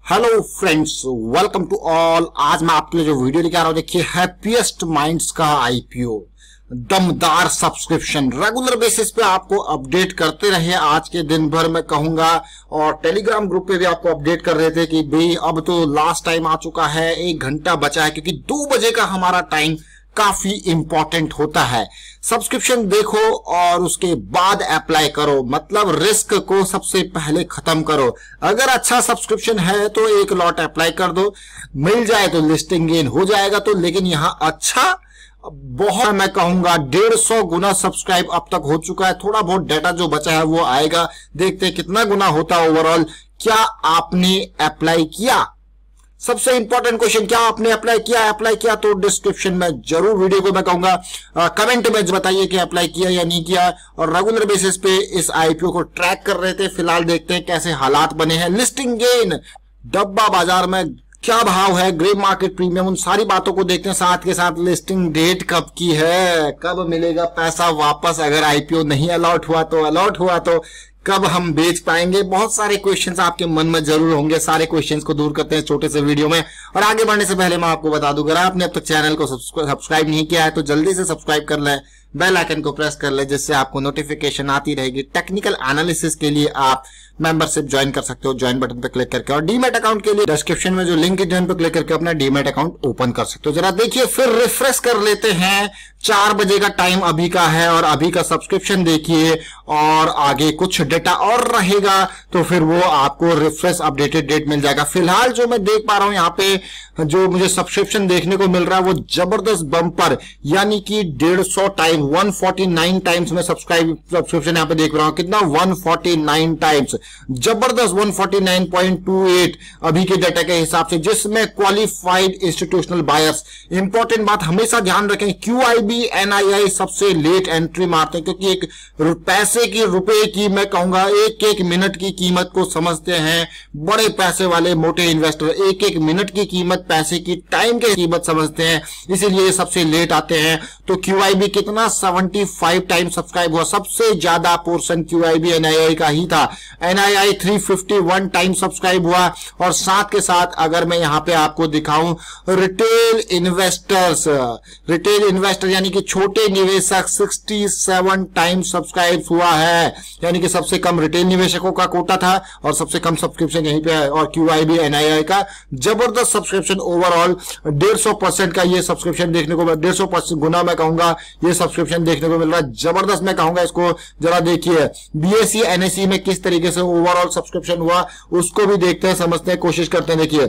Hello friends, welcome to all. आज मैं आपके लिए जो वीडियो लेके आ रहा हूं, देखिए हैप्पीएस्ट माइंड्स का आईपीओ दमदार सब्सक्रिप्शन रेगुलर बेसिस पे आपको अपडेट करते रहे। आज के दिन भर मैं कहूंगा, और टेलीग्राम ग्रुप पे भी आपको अपडेट कर रहे थे कि भाई अब तो लास्ट टाइम आ चुका है, 1 घंटा बचा है, क्योंकि 2 बजे का हमारा टाइम काफी इंपॉर्टेंट होता है। सब्सक्रिप्शन देखो और उसके बाद अप्लाई करो, मतलब रिस्क को सबसे पहले खत्म करो। अगर अच्छा सब्सक्रिप्शन है तो 1 लॉट अप्लाई कर दो, मिल जाए तो लिस्टिंग गेन हो जाएगा। तो लेकिन यहां अच्छा बहुत, मैं कहूंगा 150 गुना सब्सक्राइब अब तक हो चुका है। थोड़ा बहुत डाटा जो बचा है वो आएगा, देखते हैं कितना गुना होता है ओवरऑल। क्या आपने अप्लाई किया? सबसे इंपॉर्टेंट क्वेश्चन, क्या आपने अप्लाई किया? अप्लाई किया तो डिस्क्रिप्शन में जरूर वीडियो को मैं कहूंगा कमेंट में बताइए कि अप्लाई किया या नहीं किया। और रेगुलर बेसिस पे इस आईपीओ को ट्रैक कर रहे थे। फिलहाल देखते हैं कैसे हालात बने हैं। लिस्टिंग गेन, डब्बा बाजार में क्या भाव है, ग्रे मार्केट प्रीमियम, उन सारी बातों को देखते हैं। साथ के साथ लिस्टिंग डेट कब की है, कब मिलेगा पैसा वापस, अगर आईपीओ नहीं अलॉट हुआ तो, अलॉट हुआ तो कब हम बेच पाएंगे। बहुत सारे क्वेश्चंस आपके मन में जरूर होंगे, सारे क्वेश्चंस को दूर करते हैं छोटे से वीडियो में। और आगे बढ़ने से पहले मैं आपको बता दूं, अगर आपने अब तक चैनल को सब्सक्राइब नहीं किया है तो जल्दी से सब्सक्राइब कर लें, बेल आइकन को प्रेस कर ले, जिससे आपको नोटिफिकेशन आती रहेगी। टेक्निकल एनालिसिस के लिए आप मेंबरशिप ज्वाइन कर सकते हो, ज्वाइन बटन पर क्लिक करके। और डीमैट अकाउंट के लिए डिस्क्रिप्शन में जो लिंक है, ज्वाइन पर क्लिक करके अपना डीमैट अकाउंट ओपन कर सकते हो। जरा देखिए, फिर रिफ्रेश कर लेते हैं। 4 बजे का टाइम अभी का है और अभी का सब्सक्रिप्शन देखिए, और आगे कुछ डेटा और रहेगा तो फिर वो आपको रिफ्रेश अपडेटेड डेट मिल जाएगा। फिलहाल जो मैं देख पा रहा हूं यहाँ पे, जो मुझे सब्सक्रिप्शन देखने को मिल रहा है वो जबरदस्त बम्पर, यानी कि 150 टाइम 149 टाइम्स में सब्सक्रिप्शन यहाँ पे देख रहा हूं। कितना? 149 टाइम्स, जबरदस्त 149.28 अभी के डाटा के हिसाब से, जिसमें क्वालिफाइड इंस्टीट्यूशनल बायर्स। इंपॉर्टेंट बात हमेशा ध्यान रखें, क्यूआईबी एनआईआई सबसे लेट एंट्री मारते हैं, क्योंकि एक पैसे की, रुपए की, मैं कहूंगा 1-1 मिनट की कीमत को समझते हैं बड़े पैसे वाले मोटे इन्वेस्टर। 1-1 मिनट की कीमत, पैसे की, टाइम की कीमत समझते हैं, इसीलिए सबसे लेट आते हैं। तो क्यूआईबी कितना? 75 टाइम सब्सक्राइब हुआ। सबसे ज्यादा पोर्शन क्यूआईबी एनआईआई का ही था। एनआईआई 351 टाइम सब्सक्राइब हुआ। और साथ के साथ अगर मैं यहां पे आपको दिखाऊं, रिटेल इन्वेस्टर यानी कि छोटे निवेशक 67 टाइम सब्सक्राइब हुआ है, यानी कि सबसे कम रिटेल निवेशकों का कोटा था और सबसे कम सब्सक्रिप्शन यहीं पे है। और क्यूआईबी एनआईआई का जबरदस्त सब्सक्रिप्शन, ओवरऑल 150% का ये सब्सक्रिप्शन देखने को, 150% गुना मैं कहूंगा ये सब्सक्रिप्शन देखने को मिल रहा है। जबरदस्त मैं कहूंगा इसको। जरा देखिए बीएसई एनएसई में किस तरीके से ओवरऑल सब्सक्रिप्शन हुआ, उसको भी देखते हैं, समझते हैं, कोशिश करते हैं। देखिए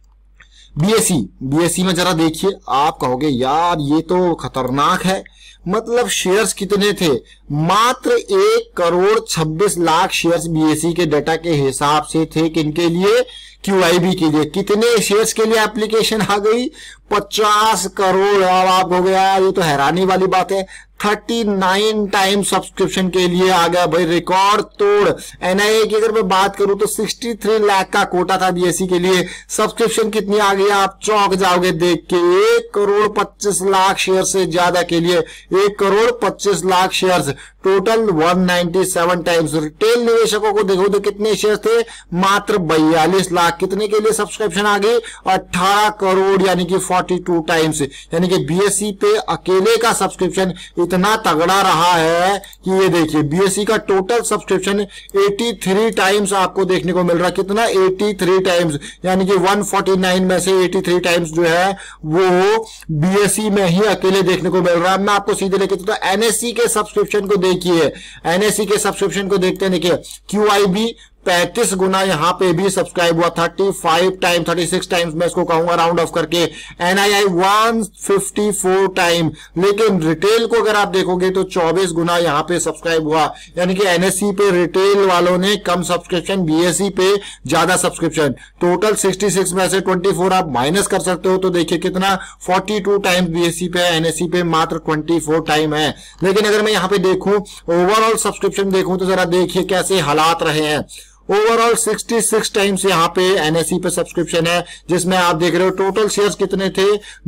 बीएसई में जरा देखिए, आप कहोगे यार ये तो खतरनाक है। मतलब शेयर्स कितने थे? मात्र 1,26,00,000 शेयर्स बीएसई के डाटा के हिसाब से थे। किनके लिए? क्यूआईबी के लिए। कितने शेयर्स के लिए एप्लीकेशन आ गई? 50 करोड़। अब आप हो गया, ये तो हैरानी वाली बात है। 39 टाइम सब्सक्रिप्शन के लिए आ गया भाई, रिकॉर्ड तोड़। एनआईए की अगर मैं बात करूं तो 63 लाख का कोटा था बीएसई के लिए, सब्सक्रिप्शन कितनी आ गई? आप चौंक जाओगे देख के। 1,25,00,000 शेयर से ज्यादा के लिए, 1,25,00,000 शेयर्स, टोटल 197 टाइम्स। रिटेल निवेशकों को देखो तो कितने शेयर थे? मात्र 42 लाख। कितने के लिए सब्सक्रिप्शन आ गई? 18 करोड़, यानी कि 42 टाइम्स। यानी कि बीएसई पे अकेले का सब्सक्रिप्शन इतना तगड़ा रहा है कि ये देखिए, बीएसई का टोटल सब्सक्रिप्शन 83 टाइम्स आपको देखने को मिल रहा है। कितना? 83 टाइम्स, यानी कि 149 में से 83 टाइम्स जो है वो बीएसई में ही अकेले देखने को मिल रहा है। मैं आपको सीधे लेके चलता हूं एनएसई के सब्सक्रिप्शन को देखिए। एनएसई के सब्सक्रिप्शन को देखते हैं। देखिए क्यूआईबी 35 गुना यहां पे भी सब्सक्राइब हुआ, 35 टाइम, 36 टाइम्स मैं इसको कहूंगा राउंड ऑफ करके। NII 154 time. लेकिन रिटेल को अगर आप देखोगे तो 24 गुना यहां पे सब्सक्राइब हुआ, यानी कि एनएसई पे रिटेल वालों ने कम सब्सक्रिप्शन, बीएसई पे ज्यादा सब्सक्रिप्शन। टोटल 66 में से 24 आप माइनस कर सकते हो, तो देखिए कितना, 42 टाइम बीएसई पे, एनएसई पे मात्र 24 टाइम है। लेकिन अगर मैं यहां पे देखूं, ओवरऑल सब्सक्रिप्शन देखूं तो जरा देखिए कैसे हालात रहे हैं। ओवरऑल 66 टाइम्स यहाँ पे एनएसई पे सब्सक्रिप्शन है, जिसमें आप देख रहे हो टोटल शेयर्स कितने थे,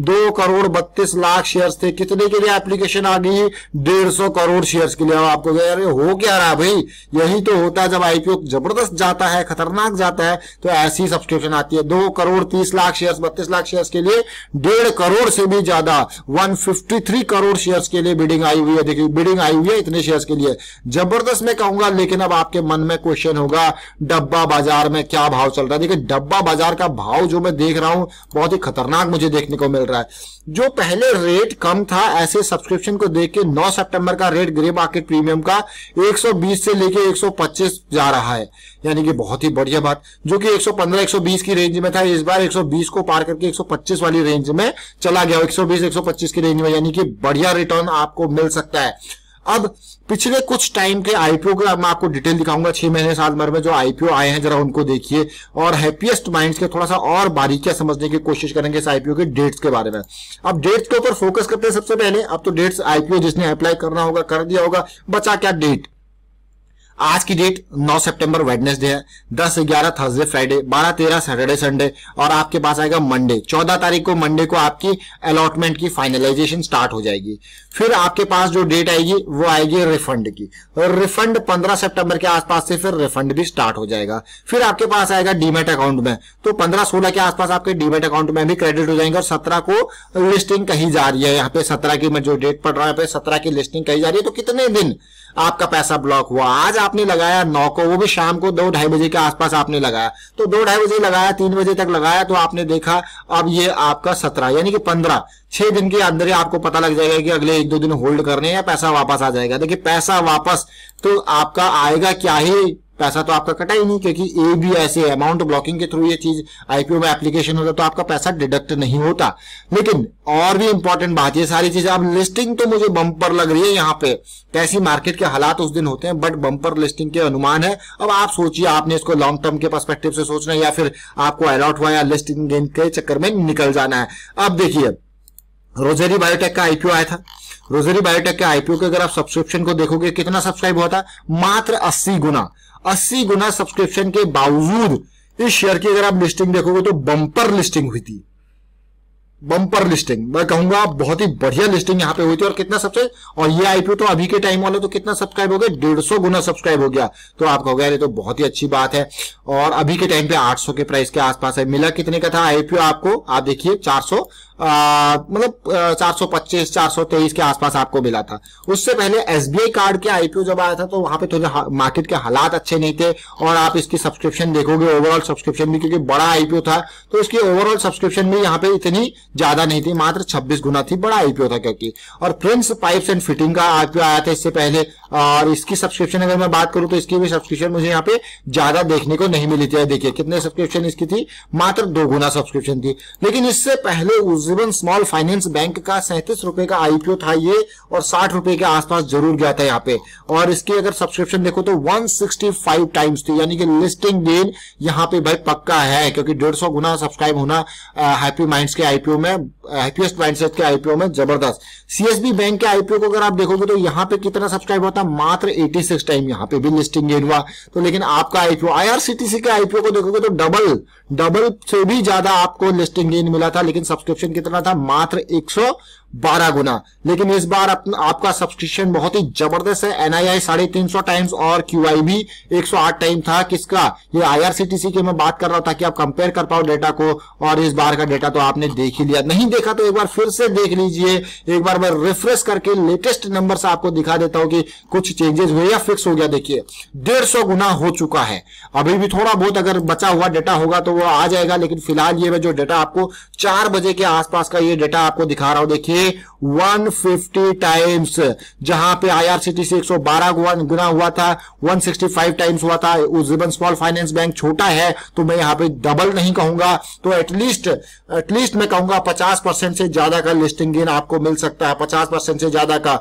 2,32,00,000 शेयर्स थे। कितने के लिए एप्लीकेशन आ गई, 150 करोड़ शेयर्स के लिए। आपको यार हो क्या रहा है भाई, यही तो होता है जब आईपीओ जबरदस्त जाता है, खतरनाक जाता है, तो ऐसी सब्सक्रिप्शन आती है। 2,30,00,000 शेयर्स, 32 लाख शेयर्स के लिए 1.5 करोड़ से भी ज्यादा 153 करोड़ शेयर्स के लिए बिडिंग आई हुई है। देखिए बिडिंग आई हुई है इतने शेयर्स के लिए, जबरदस्त मैं कहूंगा। लेकिन अब आपके मन में क्वेश्चन होगा डब्बा बाजार में क्या भाव चल रहा है। देखिए डब्बा बाजार का भाव जो मैं देख रहा हूं बहुत ही खतरनाक मुझे देखने को मिल रहा है। जो पहले रेट कम था, ऐसे सब्सक्रिप्शन को देख के 9 सितंबर का रेट ग्रे मार्केट प्रीमियम का 120 से लेके 125 जा रहा है, यानी कि बहुत ही बढ़िया बात। जो कि 115-120 की रेंज में था, इस बार 120 को पार करके 125 वाली रेंज में चला गया, 120-125 की रेंज में, यानी कि बढ़िया रिटर्न आपको मिल सकता है। अब पिछले कुछ टाइम के आईपीओ का मैं आपको डिटेल दिखाऊंगा, 6 महीने साल भर में जो आईपीओ आए हैं जरा उनको देखिए, और हैप्पीएस्ट माइंड्स के थोड़ा सा और बारीकियां समझने की कोशिश करेंगे इस आईपीओ के डेट्स के बारे में। अब डेट्स के ऊपर फोकस करते हैं सबसे पहले। अब तो डेट्स आईपीओ जिसने अप्लाई करना होगा कर दिया होगा, बचा क्या डेट। आज की डेट 9 सितंबर वेडनेसडे है, 10-11 थर्सडे फ्राइडे, 12-13 सैटरडे संडे, और आपके पास आएगा मंडे 14 तारीख को। मंडे को आपकी अलॉटमेंट की फाइनलाइजेशन स्टार्ट हो जाएगी। फिर आपके पास जो डेट आएगी वो आएगी रिफंड की, और रिफंड 15 सितंबर के आसपास से फिर रिफंड भी स्टार्ट हो जाएगा। फिर आपके पास आएगा डीमेट अकाउंट में, तो 15-16 के आसपास आपके डीमेट अकाउंट में भी क्रेडिट हो जाएंगे। और 17 को लिस्टिंग कही जा रही है, यहाँ पे 17 की मैं जो डेट पढ़ रहा है 17 की लिस्टिंग कही जा रही है। तो कितने दिन आपका पैसा ब्लॉक हुआ, आज आपने लगाया 9 को, वो भी शाम को 2-2:30 बजे के आसपास आपने लगाया, तो 2-2:30 बजे लगाया, 3 बजे तक लगाया, तो आपने देखा अब ये आपका 17 यानी कि 6 दिन के अंदर ही आपको पता लग जाएगा कि अगले 1-2 दिन होल्ड करने या पैसा वापस आ जाएगा। देखिए पैसा वापस तो आपका आएगा क्या ही, पैसा तो आपका कटा ही नहीं, क्योंकि ए भी ऐसे अमाउंट ब्लॉकिंग के थ्रू ये चीज आईपीओ में एप्लीकेशन होता है, तो आपका पैसा डिडक्ट नहीं होता। लेकिन और भी इंपॉर्टेंट बात ये सारी चीजें, अब लिस्टिंग तो मुझे बम्पर लग रही है यहाँ पे, कैसी मार्केट के हालात उस दिन होते हैं, बट बम्पर लिस्टिंग के अनुमान है। अब आप सोचिए, आपने इसको लॉन्ग टर्म के पर्सपेक्टिव से सोचना है या फिर आपको अलॉट हुआ या लिस्टिंग गेन के चक्कर में निकल जाना है। अब देखिए रोजेरी बायोटेक का आईपीओ आया था। रोजेरी बायोटेक के आईपीओ के अगर आप सब्सक्रिप्शन को देखोगे कितना सब्सक्राइब हुआ था, मात्र 80 गुना सब्सक्रिप्शन के बावजूद इस शेयर की अगर आप लिस्टिंग देखोगे तो बम्पर लिस्टिंग हुई थी। बम्पर लिस्टिंग मैं कहूंगा बहुत ही बढ़िया लिस्टिंग यहाँ पे हुई थी। और कितना सब्सक्राइब, और ये आईपीओ तो अभी के टाइम वाला तो कितना सब्सक्राइब हो गया, 150 गुना सब्सक्राइब हो गया। तो आप कहोगे ये तो बहुत ही अच्छी बात है। और अभी के टाइम पे 800 के प्राइस के आसपास है। मिला कितने का था आईपीओ आपको, आप देखिए 425 423 के आसपास आपको मिला था। उससे पहले एसबीआई कार्ड के आईपीओ जब आया था तो वहां पे थोड़े मार्केट के हालात अच्छे नहीं थे, और आप इसकी सब्सक्रिप्शन देखोगे ओवरऑल सब्सक्रिप्शन भी, क्योंकि बड़ा आईपीओ था तो इसकी ओवरऑल सब्सक्रिप्शन भी यहाँ पे इतनी ज्यादा नहीं थी, मात्र 26 गुना थी, बड़ा आईपीओ था क्योंकि। और प्रिंस पाइप्स एंड फिटिंग का आईपीओ आया था इससे पहले, और इसकी सब्सक्रिप्शन अगर मैं बात करूं तो इसकी भी सब्सक्रिप्शन मुझे यहाँ पे ज्यादा देखने को नहीं मिली थी। देखिए कितने सब्सक्रिप्शन इसकी थी, मात्र 2 गुना सब्सक्रिप्शन थी। लेकिन इससे पहले उज्जीवन स्मॉल फाइनेंस बैंक का 37 रुपए का आईपीओ था ये, और 60 रुपए के आसपास जरूर गया था यहाँ पे। और इसकी अगर सब्सक्रिप्शन देखो तो 165 टाइम्स थी, यानी कि लिस्टिंग गेन यहाँ पे भाई पक्का है, क्योंकि 150 गुना सब्सक्राइब होना हैप्पी माइंड्स के आईपीओ में, हैप्पीएस्ट माइंडसेट के आईपीओ में जबरदस्त। सीएसबी बैंक के आईपीओ को अगर आप देखोगे तो यहाँ पे कितना सब्सक्राइब होता, मात्र 86 टाइम यहाँ पे भी लिस्टिंग गेन हुआ। तो लेकिन आपका आईपीओ आईआरसीटीसी के आईपीओ को देखोगे तो डबल से भी ज्यादा आपको लिस्टिंग गेन मिला था, लेकिन सब्सक्रिप्शन कितना था, मात्र 112 गुना। लेकिन इस बार आपका सब्सक्रिप्शन बहुत ही जबरदस्त है। एनआईआई 350 टाइम्स और क्यूआई भी 108 टाइम था। किसका, ये आईआरसीटीसी की मैं बात कर रहा हूं, ताकि आप कंपेयर कर पाओ डेटा को। और इस बार का डेटा तो आपने देख ही लिया, नहीं देखा तो एक बार फिर से देख लीजिए। एक बार मैं रिफ्रेश करके लेटेस्ट नंबर से आपको दिखा देता हूं कि कुछ चेंजेस हुए या फिक्स हो गया। देखिए 150 गुना हो चुका है। अभी भी थोड़ा बहुत अगर बचा हुआ डेटा होगा तो वो आ जाएगा, लेकिन फिलहाल ये जो डेटा आपको 4 बजे के आसपास का ये डेटा आपको दिखा रहा हूं, देखिए 150 टाइम्स, जहां पे आईआरसीटीसी 112 गुना हुआ था, 165 टाइम्स हुआ था। उज्जीवन स्मॉल फाइनेंस बैंक छोटा है तो मैं यहाँ पे डबल नहीं कहूंगा, तो एटलीस्ट मैं कहूंगा 50% से ज्यादा का लिस्टिंग गेन आपको मिल सकता है, 50% से ज्यादा का।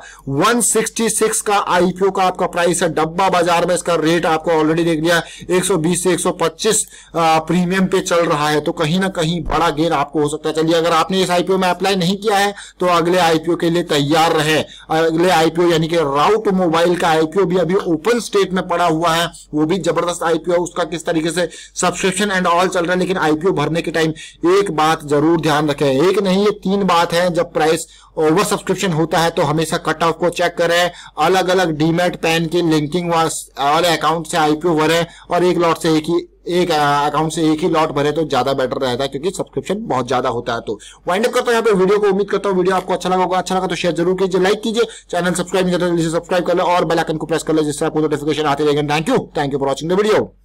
166 का आईपीओ का आपका प्राइस है। डब्बा बाजार में इसका रेट आपको ऑलरेडी देख लिया, 120 से 125 प्रीमियम पे चल रहा है, तो कहीं ना कहीं बड़ा गेन आपको हो सकता है। चलिए अगर आपने इस आईपीओ में अप्लाई नहीं किया है तो अगले आईपीओ के लिए तैयार रहे। अगले आईपीओ यानी कि राउट मोबाइल का आईपीओ भी अभी ओपन स्टेट में पड़ा हुआ है, वो भी जबरदस्त आईपीओ, उसका किस तरीके से सब्सक्रिप्शन एंड ऑल चल रहा है। लेकिन आईपीओ भरने के टाइम एक बात जरूर ध्यान रखें, एक नहीं ये 3 बात है। जब प्राइस ओवर सब्सक्रिप्शन होता है तो हमेशा कट ऑफ को चेक करें, अलग अलग डीमैट पैन की लिंकिंग वाले अकाउंट से आईपीओ भरें और एक लॉट से एक अकाउंट से एक ही लॉट भरे तो ज्यादा बेटर रहता है, क्योंकि सब्सक्रिप्शन बहुत ज्यादा होता है। तो वाइंड अप करता हूं यहाँ पे वीडियो को। उम्मीद करता हूँ वीडियो आपको अच्छा लगा होगा। अच्छा लगा तो शेयर जरूर कीजिए, लाइक कीजिए, चैनल सब्सक्राइब नहीं करते जल्दी से सब्सक्राइब कर ले और बेल आइकन को प्रेस कर ले, जिससे आपको नोटिफिकेशन आते रहेंगे। Thank you for watching the video.